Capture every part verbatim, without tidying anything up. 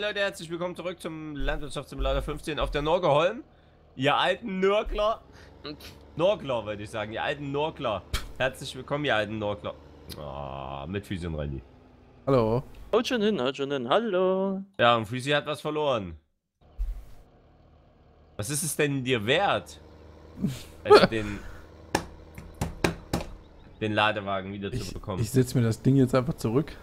Leute, herzlich willkommen zurück zum Landwirtschaftssimulator fünfzehn auf der Norgeholm. Ihr alten Nörgler. Norgler, würde ich sagen. Ihr alten Norgler. Herzlich willkommen, ihr alten Norgler. Oh, mit Füße und Randy. Hallo. Haut schon hin, haut schon hin. Hallo. Ja, und Füße hat was verloren. Was ist es denn dir wert? Also den, den Ladewagen wieder Ich, zu bekommen. ich setze mir das Ding jetzt einfach zurück.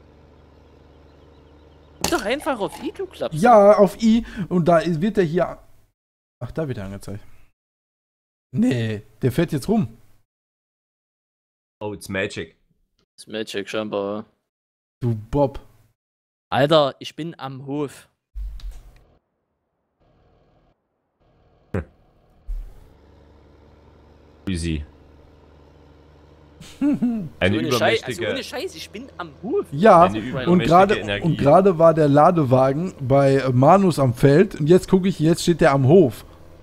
Doch einfach auf I, du klappst. Ja, auf I. Und da wird der hier... Ach, da wird er angezeigt. Nee, der fährt jetzt rum. Oh, it's magic. Das ist Magic scheinbar. Du Bob. Alter, ich bin am Hof. Easy. Also Eine ohne, Scheiß, also übermächtige... ohne Scheiß, ich bin am Hof. Ja, Eine und übermächtige gerade Energie. und gerade war der Ladewagen bei äh, Manus am Feld. Und jetzt gucke ich, jetzt steht der am Hof.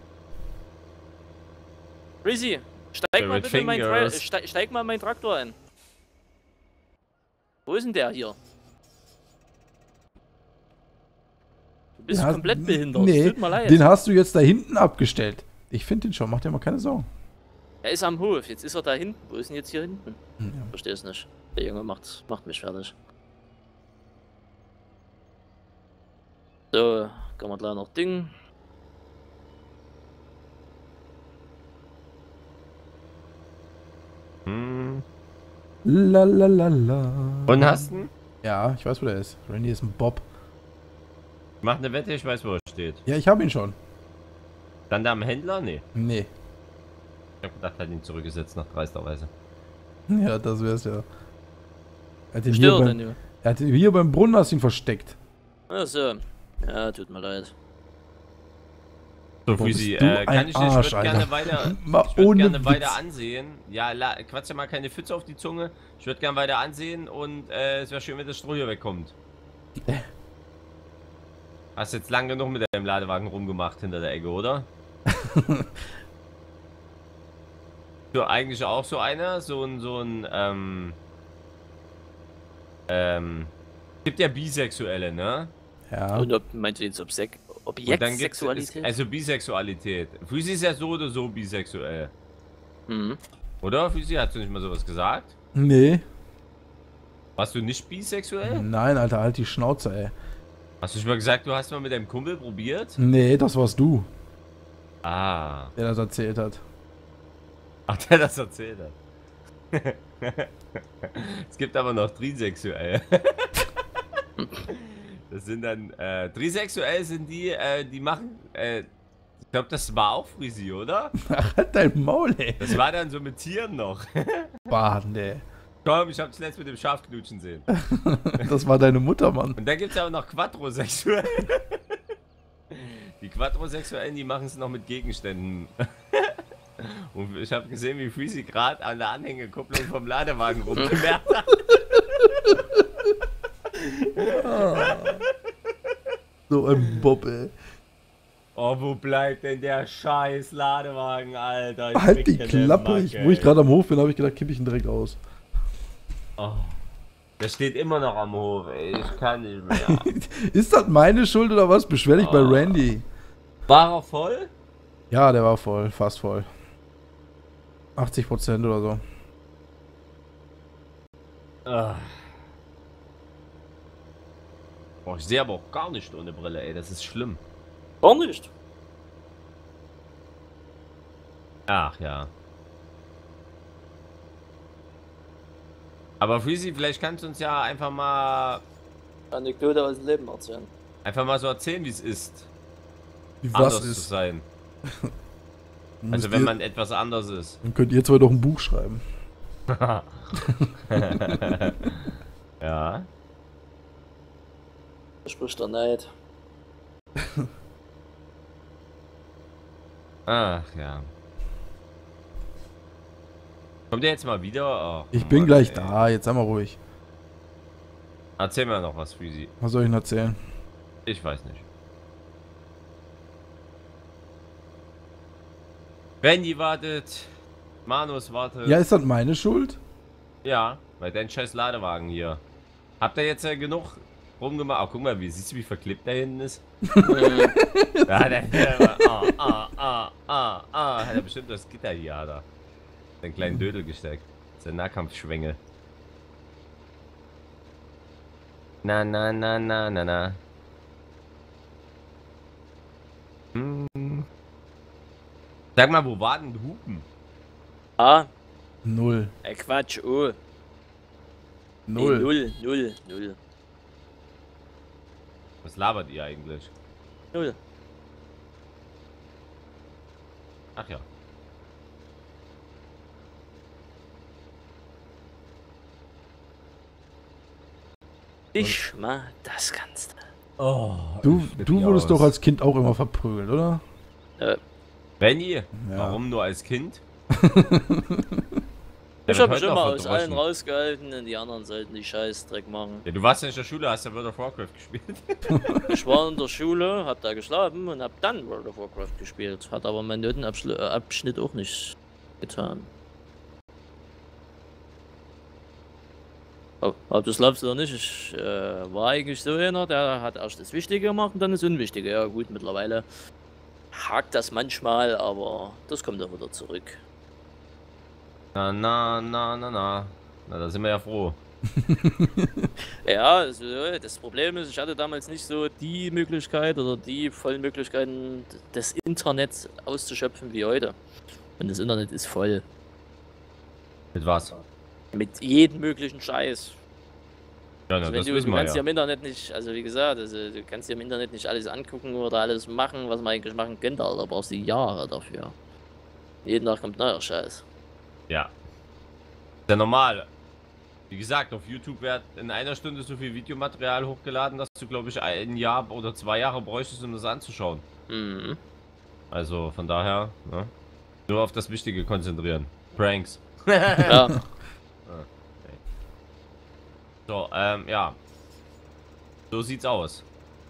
Rizzy, steig Favorite mal bitte in mein Tra fingers. steig, steig mal in meinen Traktor ein. Wo ist denn der hier? Du bist Ja, komplett behindert. Nee, Tut mir leid. den hast du jetzt da hinten abgestellt. Ich finde den schon, mach dir mal keine Sorgen. Er ist am Hof, jetzt ist er da hinten. Wo ist denn jetzt hier hinten? Ja. Versteh's nicht. Der Junge macht, macht mich fertig. So, kann man gleich noch Ding. Hm. La la la la. Und hast du? Ja, ich weiß, wo der ist. Randy ist ein Bob. Mach eine Wette, ich weiß, wo er steht. Ja, ich habe ihn schon. Dann da am Händler? Nee. Nee. Ich hab gedacht, er hat ihn zurückgesetzt nach dreisterweise. Ja, das wär's ja. Er hat ihn hier, Stört beim, denn, Junge? er hat ihn hier beim Brunnen hast ihn versteckt. Achso. Ja, tut mir leid. So, Boah, Füsi, bist du äh, kann ein ich nicht, ich Arsch, würde gerne Alter. weiter, Mal ich würd ohne gerne Witz. weiter ansehen. Ja, la, quatsch ja mal keine Pfütze auf die Zunge. Ich würde gerne weiter ansehen und äh, es wäre schön, wenn das Stroh hier wegkommt. Äh. Hast jetzt lang genug mit deinem Ladewagen rumgemacht hinter der Ecke, oder? So, eigentlich auch so einer, so ein, so ein, ähm, ähm, gibt ja Bisexuelle, ne? Ja. Und ob, meinst du jetzt Obsek Und dann gibt's, Objektsexualität? also Bisexualität. Füsi ist ja so oder so bisexuell. Mhm. Oder, Füsi? Hast du nicht mal sowas gesagt? Nee. Warst du nicht bisexuell? Nein, Alter, halt die Schnauze, ey. Hast du schon mal gesagt, du hast mal mit deinem Kumpel probiert? Nee, das warst du, Ah. der das erzählt hat. Ach, der das erzählt hat. Es gibt aber noch trisexuell. Das sind dann, äh, trisexuell sind die, äh, die machen, äh, ich glaube, das war auch Frisi, oder? Ach, halt dein Maul, ey. Das war dann so mit Tieren noch. Bah, nee. Komm, ich hab's letzt mit dem Schaf knutschen sehen. Das war deine Mutter, Mann. Und dann gibt's aber noch Quadrosexuelle. Die Quadrosexuellen, die machen es noch mit Gegenständen. Und ich habe gesehen, wie Freezy gerade an der Anhängekupplung vom Ladewagen rumgemerkt hat. So ein Bob, ey. Oh, wo bleibt denn der scheiß Ladewagen, Alter? Ich Halt die krieg keine Klappe. Macke, Ich, wo ich ey. gerade am Hof bin, habe ich gedacht, kipp ich ihn direkt aus. Oh, der steht immer noch am Hof, ey. Ich kann nicht mehr. Ist das meine Schuld oder was? Beschwer dich bei Oh. Randy. War er voll? Ja, der war voll, fast voll. achtzig Prozent oder so. Ah. Boah, ich sehe aber auch gar nicht ohne Brille, ey. Das ist schlimm. Gar nicht. Ach ja. Aber Freezy, vielleicht kannst du uns ja einfach mal Anekdote aus dem Leben erzählen. einfach mal so erzählen, wie es ist, Wie anders was zu ist? sein. Müsst Also wenn ihr- man etwas anders ist. Dann könnt ihr zwei doch ein Buch schreiben. Ja. Da spricht der Neid. Ach ja. Kommt der jetzt mal wieder? Ach, Ich bin Mann, gleich ey. da, jetzt sei mal ruhig. Erzähl mir noch was, Freezy. Was soll ich denn erzählen? Ich weiß nicht. Randy wartet. Manus wartet. Ja, ist das meine Schuld? Ja, weil dein scheiß Ladewagen hier. Habt ihr jetzt äh, genug rumgemacht. Oh, guck mal, wie siehst du, wie verklebt der hinten ist? Mhm. Da hat er hier, ah, ah, ah, ah, ah, hat er bestimmt das Gitter hier, hat er. Den kleinen Dödel gesteckt. Sein Nahkampfschwengel. Na, na, na, na, na, na. Hm. Sag mal, wo war denn Hupen? Ah, Null. äh, Quatsch, oh. Null. Nee, null, null, null. Was labert ihr eigentlich? Null. Ach ja. Ich mal, das kannst du. Oh, Du, du wurdest doch als Kind auch immer verprügelt, oder? Äh, Benny, Ja. warum nur als Kind? ich Der hab wird mich heute immer noch aus allen verdroschen. rausgehalten und die anderen sollten die Scheißdreck machen. Ja, du warst ja in der Schule, hast ja World of Warcraft gespielt. Ich war in der Schule, hab da geschlafen und hab dann World of Warcraft gespielt. Hat aber mein Notenabschnitt auch nicht getan. Oh, aber das glaubst du doch nicht. Ich äh, war eigentlich so einer, der hat erst das Wichtige gemacht und dann das Unwichtige. Ja gut, mittlerweile hakt das manchmal, aber das kommt dann wieder zurück. Na, na, na, na, na. Na, da sind wir ja froh. Ja, also, das Problem ist, ich hatte damals nicht so die Möglichkeit oder die vollen Möglichkeiten des Internets auszuschöpfen wie heute. Und das Internet ist voll. Mit was? Mit jedem möglichen Scheiß. Ja, na, Also wenn das du, wissen du wir kannst dir ja. im Internet nicht, also wie gesagt, also du kannst dir im Internet nicht alles angucken oder alles machen, was man eigentlich machen könnte, aber da brauchst du Jahre dafür. Jeden Tag kommt neuer Scheiß. Ja. Ist ja normal. Wie gesagt, auf YouTube wird in einer Stunde so viel Videomaterial hochgeladen, dass du, glaube ich, ein Jahr oder zwei Jahre bräuchtest, um das anzuschauen. Mhm. Also von daher, ne? Nur auf das Wichtige konzentrieren. Pranks. Ja. So, ähm, ja. So sieht's aus.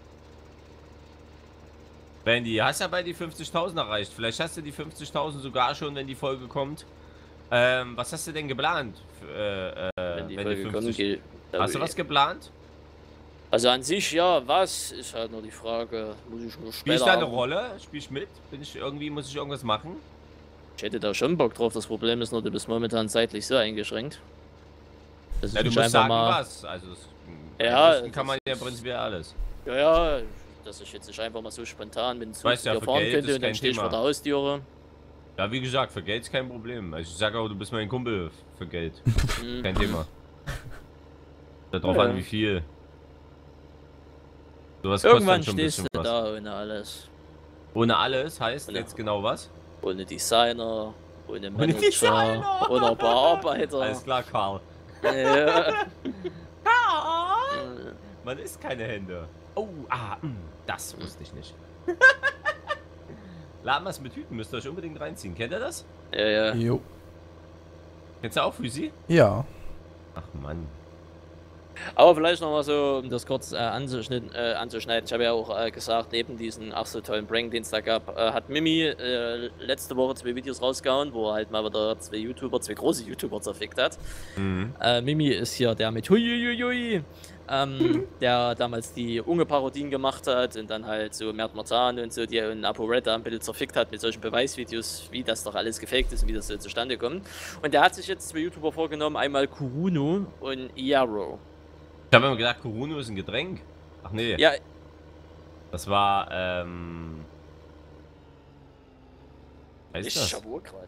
Bandy, hast ja bei die fünfzigtausend erreicht. Vielleicht hast du die fünfzigtausend sogar schon, wenn die Folge kommt. Ähm, was hast du denn geplant? Äh, äh, Wenn die wenn Folge kommt, geht. Hast du was geplant? Also an sich ja, was ist halt nur die Frage, muss ich nur Spiel ich später. da eine haben. Rolle? Spiel ich mit? Bin ich irgendwie, muss ich irgendwas machen? Ich hätte da schon Bock drauf, das Problem ist nur, du bist momentan zeitlich so eingeschränkt. Das ist Ja, du nicht musst einfach sagen, mal. was. Also, das, Ja, ansonsten kann man das ja prinzipiell alles. Ja, ja, dass ich jetzt nicht einfach mal so spontan mit dem Zug Weißt ja, hier für fahren Geld könnte ist und dann kein stehe ich vor Thema. der Haustüre. Ja, wie gesagt, für Geld ist kein Problem. Also ich sage auch, du bist mein Kumpel für Geld. Mhm. Kein Thema. Darauf Ja. an, wie viel. Sowas kostet Irgendwann dann schon ein stehst bisschen du was. da ohne alles. Ohne alles heißt Ohne- jetzt genau was? Ohne Designer, ohne Ohne Manager, Designer. ohne Bearbeiter. Alles klar, Karl. Ja. Man isst keine Hände. Oh, ah, mh, das wusste ich nicht. Lamas mit Hüten müsst ihr euch unbedingt reinziehen. Kennt ihr das? Ja, ja. Jo. Kennst du auch Füsi? Ja. Ach Mann. Aber vielleicht noch mal so, um das kurz äh, anzuschneiden, äh, anzuschneiden. Ich habe ja auch äh, gesagt, neben diesen ach so tollen Prank, den es da gab, äh, hat Mimi äh, letzte Woche zwei Videos rausgehauen, wo er halt mal wieder zwei YouTuber, zwei große YouTuber zerfickt hat. Mhm. Äh, Mimi ist hier der mit Huiuiui, ähm, der damals die Unge-Parodien gemacht hat und dann halt so Mert Marzahn und so, die und ApoRed da ein bisschen zerfickt hat mit solchen Beweisvideos, wie das doch alles gefaked ist und wie das so zustande kommt. Und der hat sich jetzt zwei YouTuber vorgenommen, einmal Kuruno und Iaro. Ich habe immer gedacht, Kuruno ist ein Getränk. Ach nee. Ja, Das war, ähm... Was ich ist das? schwur grad.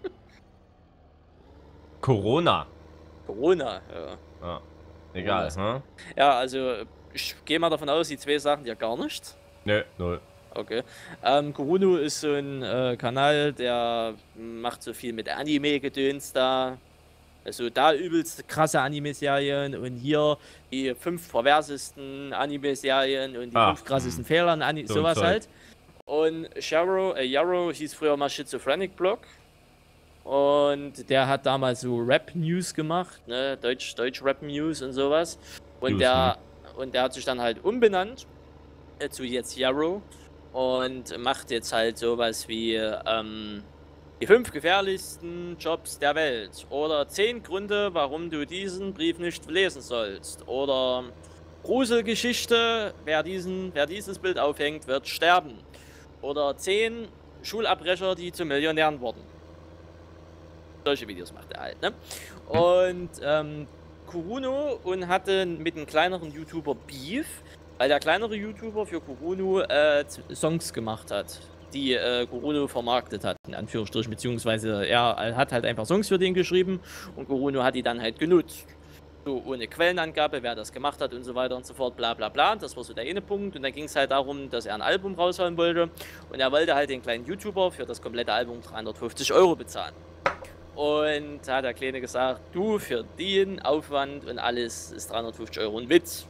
Corona. Corona, ja. Ja. Egal, ne? Ja, also ich gehe mal davon aus, die zwei sagen dir gar nichts. Nö, null. Okay. Ähm, Kuruno ist so ein äh, Kanal, der macht so viel mit Anime-Gedöns da. Also da übelst krasse Anime-Serien und hier die fünf perversesten Anime-Serien und die Ah, fünf krassesten Fehler an Ani so ein sowas Zeug. halt. Und Sharo, äh, Yarrow hieß früher mal Schizophrenic Blog. Und der hat damals so Rap-News gemacht, ne? Deutsch, Deutsch Rap-News und sowas. Und News, der, und der hat sich dann halt umbenannt äh, zu jetzt Yarrow und macht jetzt halt sowas wie ähm, die fünf gefährlichsten Jobs der Welt oder zehn Gründe, warum du diesen Brief nicht lesen sollst oder Gruselgeschichte, wer, diesen, wer dieses Bild aufhängt, wird sterben. Oder zehn Schulabbrecher, die zu Millionären wurden. Solche Videos macht er halt, ne? Und ähm, Kuruno und hatte mit einem kleineren YouTuber Beef, weil der kleinere YouTuber für Kuruno äh, Songs gemacht hat, die äh, Kuruno vermarktet hat, in Anführungsstrichen, beziehungsweise er hat halt einfach Songs für den geschrieben und Kuruno hat die dann halt genutzt. So ohne Quellenangabe, wer das gemacht hat und so weiter und so fort, bla bla bla. Das war so der eine Punkt. Und dann ging es halt darum, dass er ein Album raushauen wollte. Und er wollte halt den kleinen YouTuber für das komplette Album dreihundertfünfzig Euro bezahlen. Und da hat der Kleine gesagt, du, für den Aufwand und alles ist dreihundertfünfzig Euro ein Witz.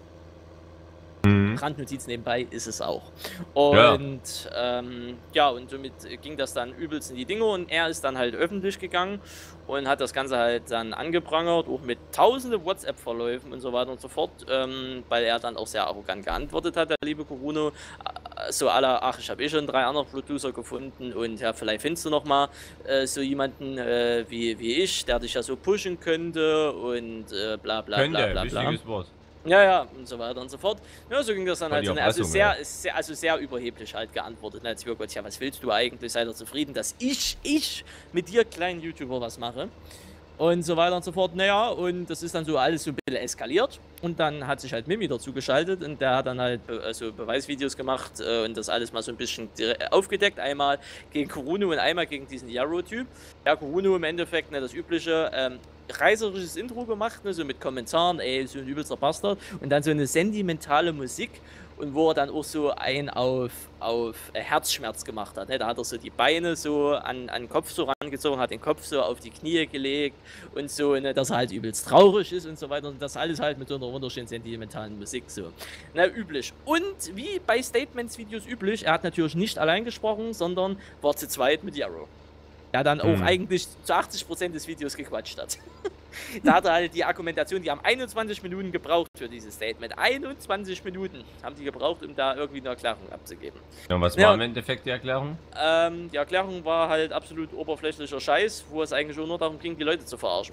Randnotiz nebenbei ist es auch. Und ja. Ähm, ja, und somit ging das dann übelst in die Dinge und er ist dann halt öffentlich gegangen und hat das Ganze halt dann angeprangert, auch mit tausende WhatsApp-Verläufen und so weiter und so fort, ähm, weil er dann auch sehr arrogant geantwortet hat, der liebe Kuruno. So aller, ach, ich habe eh schon drei andere Producer gefunden und ja, vielleicht findest du noch mal äh, so jemanden äh, wie, wie ich, der dich ja so pushen könnte und äh, bla bla könnte, bla bla bla. wichtiges Wort. Ja, ja, und so weiter und so fort. Ja, so ging das dann War halt. die So, also, Erpressung, sehr, ja. sehr, also sehr überheblich halt geantwortet. Als wir Gott, ja, was willst du eigentlich? Sei doch zufrieden, dass ich, ich mit dir kleinen YouTuber was mache. Und so weiter und so fort. Naja, und das ist dann so alles so ein bisschen eskaliert. Und dann hat sich halt Mimi dazu geschaltet und der hat dann halt be also Beweisvideos gemacht äh, und das alles mal so ein bisschen aufgedeckt. Einmal gegen Kuruno und einmal gegen diesen Yaro-Typ. Ja, Kuruno im Endeffekt, ne, das übliche, ähm, reißerisches Intro gemacht, ne, so mit Kommentaren, ey, so ein übelster Bastard. Und dann so eine sentimentale Musik. Und wo er dann auch so ein auf, auf äh, Herzschmerz gemacht hat. Ne? Da hat er so die Beine so an, an den Kopf so rangezogen, hat den Kopf so auf die Knie gelegt und so, ne? Dass er halt übelst traurig ist und so weiter. Und das alles halt mit so einer wunderschönen sentimentalen Musik so. Na, üblich. Und wie bei Statements-Videos üblich, er hat natürlich nicht allein gesprochen, sondern war zu zweit mit Yaro. Der dann auch Hm. eigentlich zu achtzig Prozent des Videos gequatscht hat. Da hat er halt die Argumentation, die haben einundzwanzig Minuten gebraucht für dieses Statement. einundzwanzig Minuten haben die gebraucht, um da irgendwie eine Erklärung abzugeben. Ja, und was Ja. war im Endeffekt die Erklärung? Ähm, die Erklärung war halt absolut oberflächlicher Scheiß, wo es eigentlich nur darum ging, die Leute zu verarschen.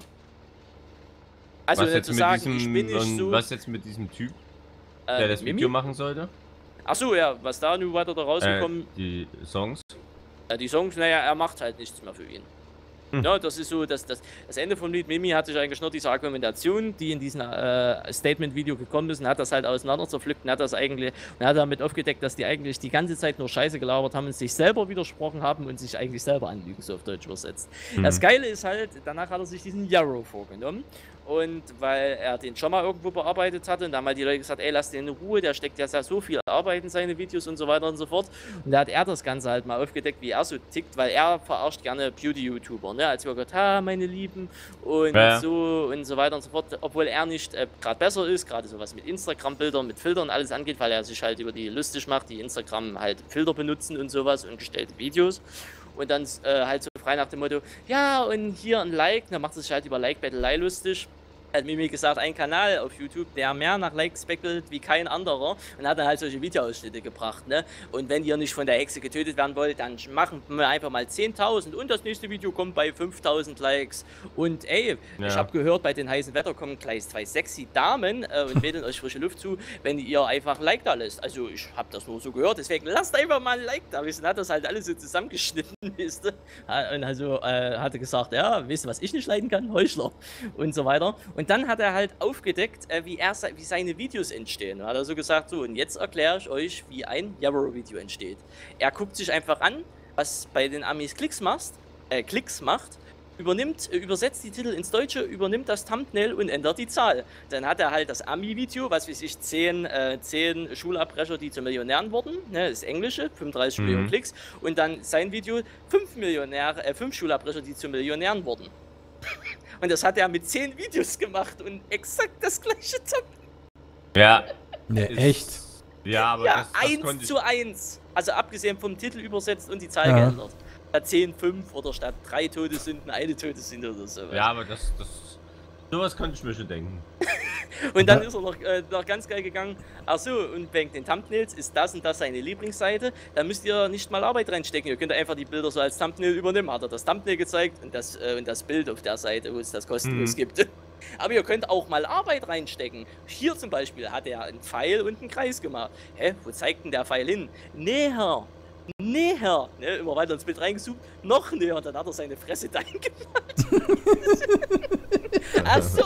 Also was nicht jetzt zu mit sagen, diesem, ich bin nicht und so... was jetzt mit diesem Typ, äh, der das Mimi? Video machen sollte? Achso, ja, was da nun weiter da Äh, rausgekommen... die Songs. Äh, die Songs, naja, er macht halt nichts mehr für ihn. Hm. Ja, das ist so, das, das, das Ende vom Lied Mimi hat sich eigentlich nur diese Argumentation, die in diesem äh, Statement-Video gekommen ist, und hat das halt auseinander zerpflückt und hat das eigentlich, und hat damit aufgedeckt, dass die eigentlich die ganze Zeit nur Scheiße gelabert haben und sich selber widersprochen haben und sich eigentlich selber anlügen, so auf Deutsch übersetzt. Mhm. Das Geile ist halt, danach hat er sich diesen Yaro vorgenommen. Und weil er den schon mal irgendwo bearbeitet hatte, und da haben halt die Leute gesagt, ey, lass den in Ruhe, der steckt ja so viel Arbeit in seine Videos und so weiter und so fort. Und da hat er das Ganze halt mal aufgedeckt, wie er so tickt, weil er verarscht gerne Beauty-YouTuber, ne? Als wir gesagt, ha, meine Lieben, und Ja, ja. so und so weiter und so fort. Obwohl er nicht äh, gerade besser ist, gerade sowas mit Instagram-Bildern, mit Filtern alles angeht, weil er sich halt über die lustig macht, die Instagram halt Filter benutzen und sowas und gestellte Videos. Und dann äh, halt so frei nach dem Motto, ja, und hier ein Like, dann macht er sich halt über Like-Battlei lustig. Hat Mimi gesagt, ein Kanal auf YouTube, der mehr nach Likes speckelt wie kein anderer, und hat dann halt solche Videoausschnitte gebracht, ne? Und wenn ihr nicht von der Hexe getötet werden wollt, dann machen wir einfach mal zehntausend und das nächste Video kommt bei fünftausend Likes. Und ey, Ja. ich habe gehört, bei den heißen Wetter kommen gleich zwei sexy Damen äh, und wedeln euch frische Luft zu, wenn ihr einfach ein Like da lässt. Also ich habe das nur so gehört, deswegen lasst einfach mal ein Like da. Und hat das halt alles so zusammengeschnitten, wisst ihr? Und also äh, hatte gesagt, ja, wisst ihr, was ich nicht leiden kann? Heuchler und so weiter. Und dann hat er halt aufgedeckt, äh, wie, er, se- wie seine Videos entstehen. Und hat er so gesagt, so, und jetzt erkläre ich euch, wie ein Yaro-Video entsteht. Er guckt sich einfach an, was bei den Amis Klicks macht, äh, Klicks macht, übernimmt, äh, übersetzt die Titel ins Deutsche, übernimmt das Thumbnail und ändert die Zahl. Dann hat er halt das Ami-Video, was weiß ich, zehn, äh, zehn Schulabbrecher, die zu Millionären wurden, ne, das Englische, fünfunddreißig Mhm. Millionen Klicks, und dann sein Video, fünf Millionäre, äh, fünf Schulabbrecher, die zu Millionären wurden. Und das hat er mit zehn Videos gemacht und exakt das gleiche Thumbnail. Ja. Ne, ist- echt? Ja, aber Ja, das, das eins konnte ich. zu eins. Also abgesehen vom Titel übersetzt und die Zahl Ja. geändert. Statt zehn, fünf oder statt drei Todessünden eine Todessünde oder so. Ja, aber das, das. Sowas konnte ich mir schon denken. Und dann Ja. ist er noch, äh, noch ganz geil gegangen. Ach so, und wegen den Thumbnails ist das und das seine Lieblingsseite. Da müsst ihr nicht mal Arbeit reinstecken. Ihr könnt einfach die Bilder so als Thumbnail übernehmen. Hat er das Thumbnail gezeigt und das, äh, und das Bild auf der Seite, wo es das kostenlos Mhm. gibt. Aber ihr könnt auch mal Arbeit reinstecken. Hier zum Beispiel hat er einen Pfeil und einen Kreis gemacht. Hä, wo zeigt denn der Pfeil hin? Näher, näher. Ne, immer weiter ins Bild reingezoomt, noch näher. Dann hat er seine Fresse dahin gemacht. Ach so.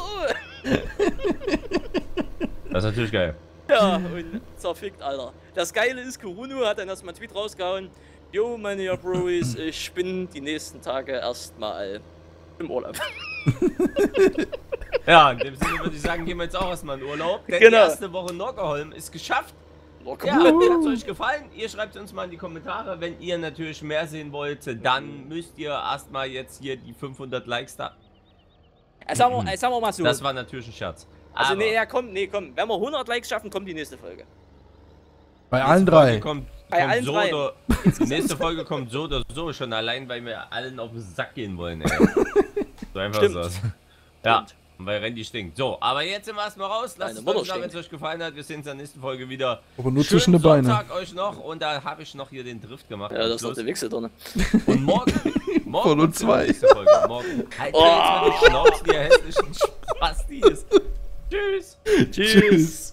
Das ist natürlich geil. Ja, und zerfickt, Alter. Das Geile ist, Kurunu hat dann erstmal einen Tweet rausgehauen. Jo, meine ja Brois, ich bin die nächsten Tage erstmal im Urlaub. Ja, in dem Sinne würde ich sagen, gehen wir jetzt auch erstmal in Urlaub. Denn Genau. die erste Woche Nockerholm ist geschafft. Ja, hat es euch gefallen? Ihr schreibt uns mal in die Kommentare. Wenn ihr natürlich mehr sehen wollt, dann müsst ihr erstmal jetzt hier die fünfhundert Likes da. Äh, sagen, wir, äh, sagen wir mal so. Das war natürlich ein Scherz. Also, Aber nee, ja, komm, nee, komm. Wenn wir hundert Likes schaffen, kommt die nächste Folge. Bei allen nächste Folge drei. Kommt, Bei kommt allen so dreien. oder, die nächste Folge kommt so oder so, schon allein, weil wir allen auf den Sack gehen wollen, ey. So einfach Stimmt. ist das. Ja, Stimmt. weil Randy stinkt. So, aber jetzt sind wir erstmal raus. Lasst Deine es uns Mutter sagen, wenn es stinkt. euch gefallen hat. Wir sehen uns in der nächsten Folge wieder. Aber nur Schönen zwischen den Beinen. Sonntag euch noch und da habe ich noch hier den Drift gemacht. Ja, am das ist doch Schluss. der Wichser drin. Und morgen, morgen Von uns gibt's die zwei. nächste Folge. Morgen. Halt Oh. jetzt mal die Schnauze, ihr hässlichen Spastis. Tschüss. Tschüss.